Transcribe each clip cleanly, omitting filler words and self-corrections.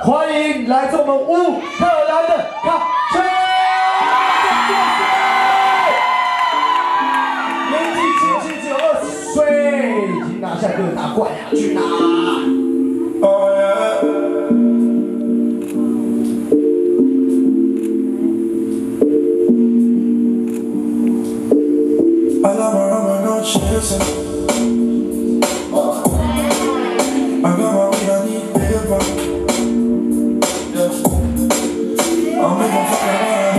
欢迎来自我们乌克兰的卡车。年纪轻轻只有20岁，已经拿下各大冠亚军啦。Oh yeah. I love my rum, no chasing. I got my weed, I need paper. Yeah. I'm making fucking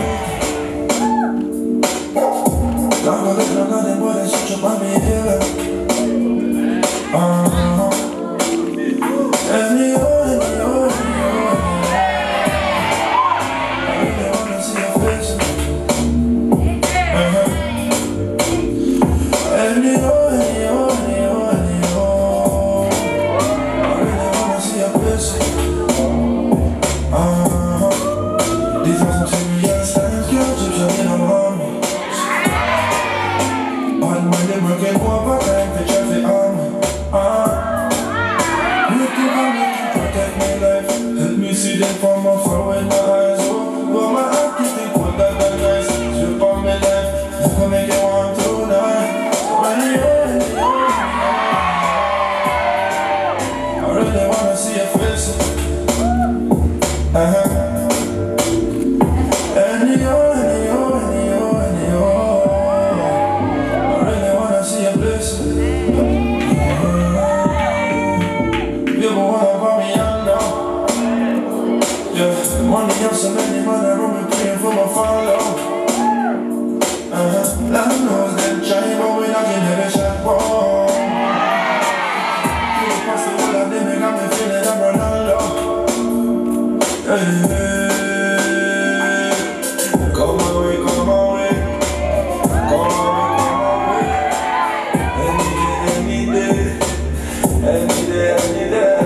money. I'm gonna them boy that shit you might be here. I really wanna see your face. These are some serious times, girl, chips are in on me. On Monday, working overtime for traffic on me. You think I'm looking to protect my life. Help me see them from afar when my eyes open. But my heart keep it cold that the nice. Strip on my life, you can make it one tonight. I really wanna see your face. Money up so many money, I'm praying for my follow. Lord knows them try, but we not getting every shot. Whoa. You pass the whole of them, they got me feeling I'm Ronaldo. Hey. Come my way, come my way. Come my way, come my way. Any day, any day, any day.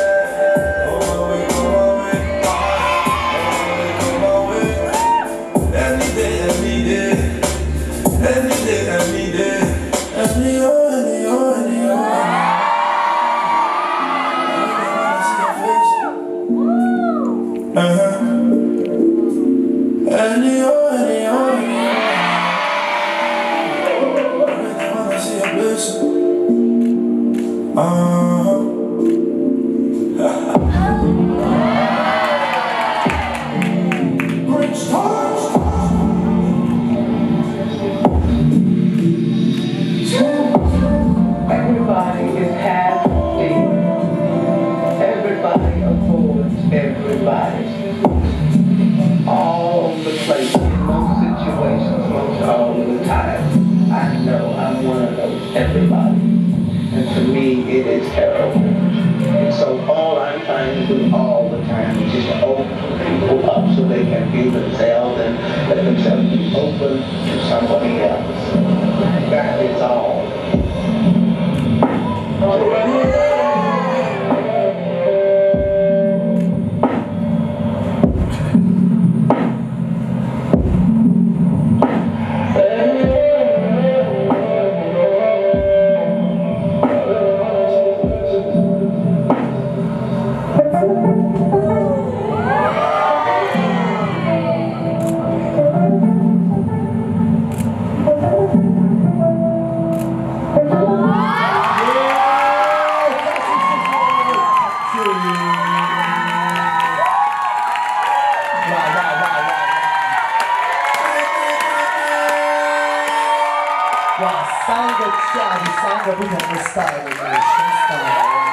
Everybody is happy. Everybody affords everybody. All the places, most situations, most all the time. I know I'm one of those everybody. And to me, it is terrible. And so all I'm trying to do all the time is just open people up so they can be themselves and let themselves be open to somebody else. That is all. 哇，3个架子，3个不同的 style 的女生 style。